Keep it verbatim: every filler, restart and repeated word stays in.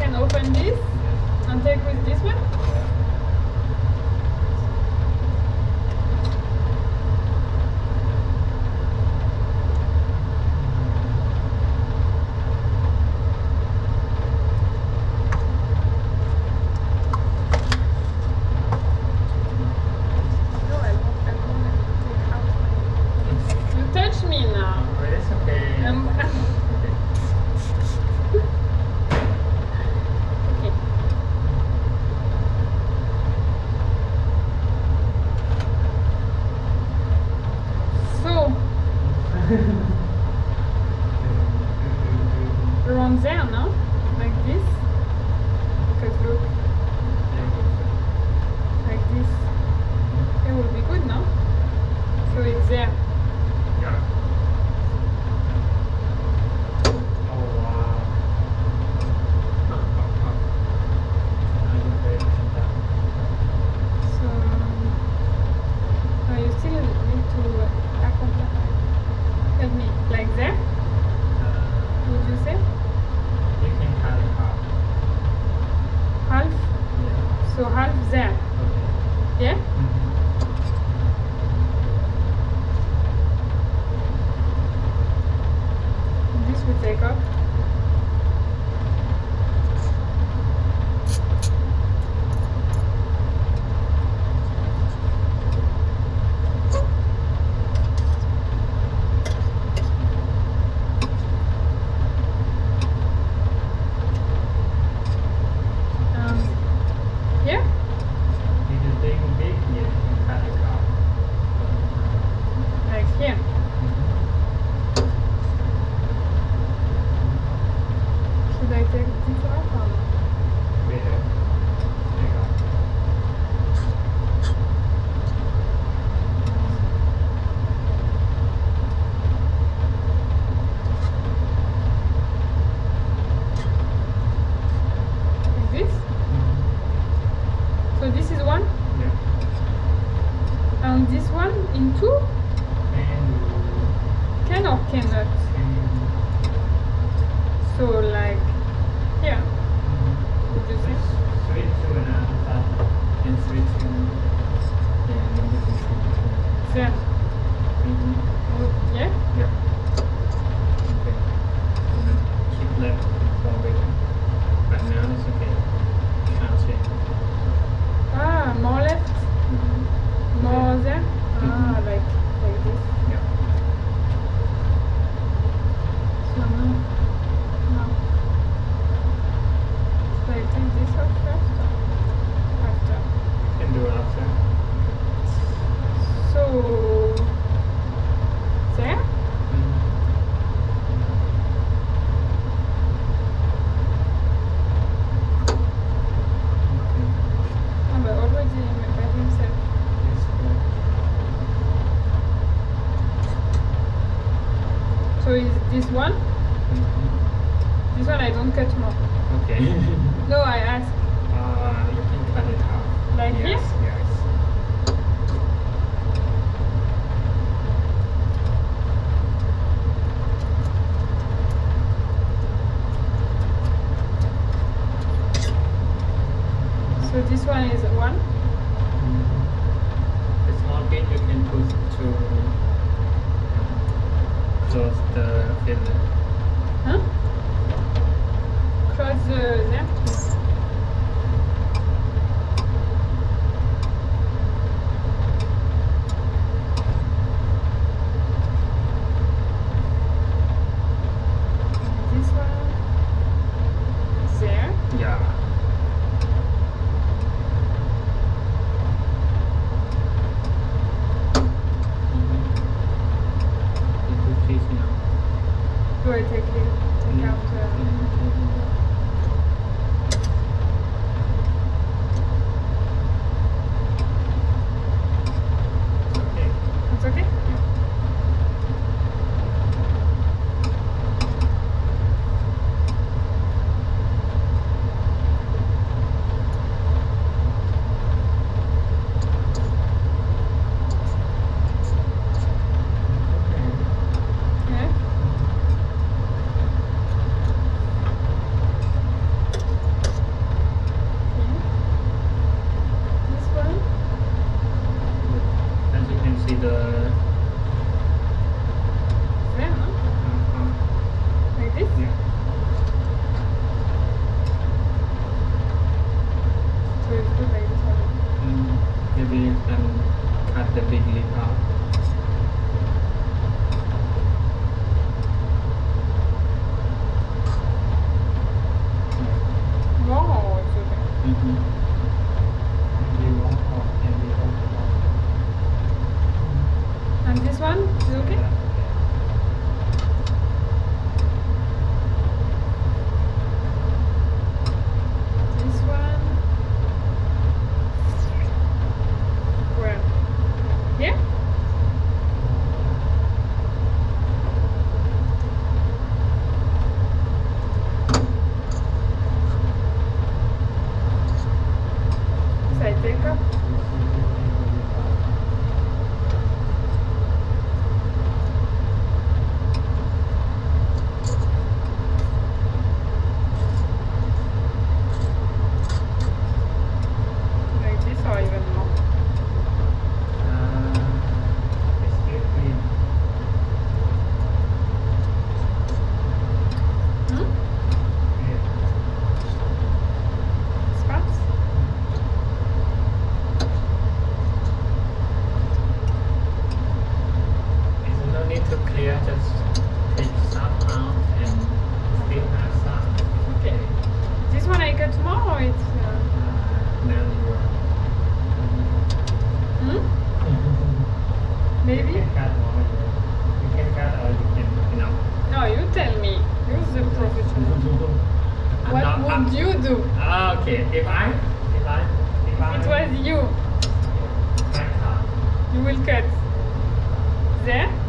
can open this and take with this one. No, I won't, I won't take out my... You touch me now. Oh, it's okay. Um, Okay. okay. So, around there, no? Like this. Because look, like this. It will be good, no? So it's there. Yeah. Oh wow. Oh, oh, oh. I don't pay attention to that. So, uh, you still need to accompany. Help me. Like there? Uh, Would you say? you can cut it half. Half? Yeah. So half there. Okay. Yeah? Mhm. This will take off. Um, yeah? If you think big, yeah, you can cut it half. Like here. Should I take this off or no? Better. Take out. Like this? So this is one, Yeah. and this one in two? And Can or cannot? So like here, would you say? switch to another side and switch to yeah, no different switch. There. Mm-hmm. Would- Yeah? Yeah. Okay. And then keep left one bigger. But now it's okay. Can't change. Ah, more left, Mm-hmm. more there. Ah, like like this. Yeah. So now, now. So I take this off first or after? You can do it after. So there. Mm-hmm. Okay. Ah, but already by himself. Yes, good. So is this one? Mm-hmm. This one I don't cut more. Okay. No, I ask. uh, you can cut it half. Like yes, here? Yes. So this one is one. The small bit you can put to close the fillet. Huh? Close the there. This one there. Yeah. Mm-hmm. You put cheese now. Do I take it? Take What not would up. you do? Ah, okay. If I, if I, if I, It was you. I cut. You will cut. There?